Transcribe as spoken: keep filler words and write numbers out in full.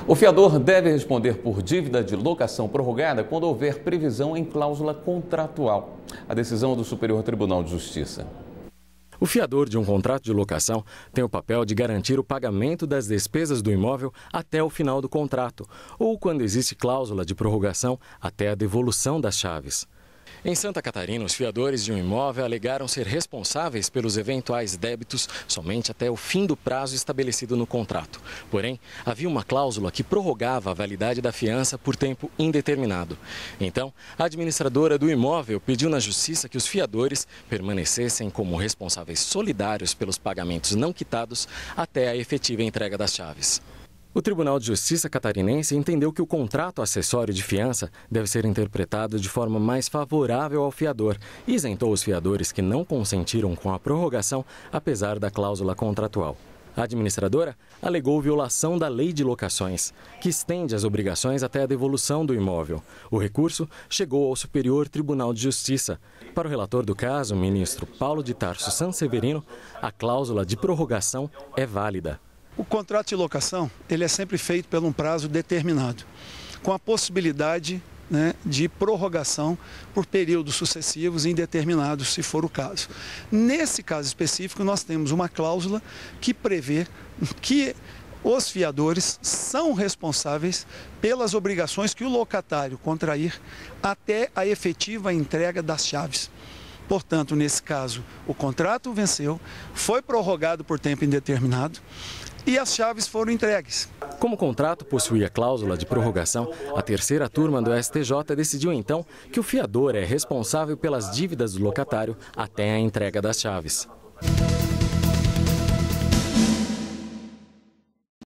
O fiador deve responder por dívida de locação prorrogada quando houver previsão em cláusula contratual. A decisão é do Superior Tribunal de Justiça. O fiador de um contrato de locação tem o papel de garantir o pagamento das despesas do imóvel até o final do contrato, ou quando existe cláusula de prorrogação, até a devolução das chaves. Em Santa Catarina, os fiadores de um imóvel alegaram ser responsáveis pelos eventuais débitos somente até o fim do prazo estabelecido no contrato. Porém, havia uma cláusula que prorrogava a validade da fiança por tempo indeterminado. Então, a administradora do imóvel pediu na Justiça que os fiadores permanecessem como responsáveis solidários pelos pagamentos não quitados até a efetiva entrega das chaves. O Tribunal de Justiça catarinense entendeu que o contrato acessório de fiança deve ser interpretado de forma mais favorável ao fiador e isentou os fiadores que não consentiram com a prorrogação, apesar da cláusula contratual. A administradora alegou violação da Lei de Locações, que estende as obrigações até a devolução do imóvel. O recurso chegou ao Superior Tribunal de Justiça. Para o relator do caso, o ministro Paulo de Tarso Sanseverino, a cláusula de prorrogação é válida. O contrato de locação ele é sempre feito por um prazo determinado, com a possibilidade, né, de prorrogação por períodos sucessivos indeterminados, se for o caso. Nesse caso específico, nós temos uma cláusula que prevê que os fiadores são responsáveis pelas obrigações que o locatário contrair até a efetiva entrega das chaves. Portanto, nesse caso, o contrato venceu, foi prorrogado por tempo indeterminado e as chaves foram entregues. Como o contrato possuía cláusula de prorrogação, a terceira turma do S T J decidiu então que o fiador é responsável pelas dívidas do locatário até a entrega das chaves.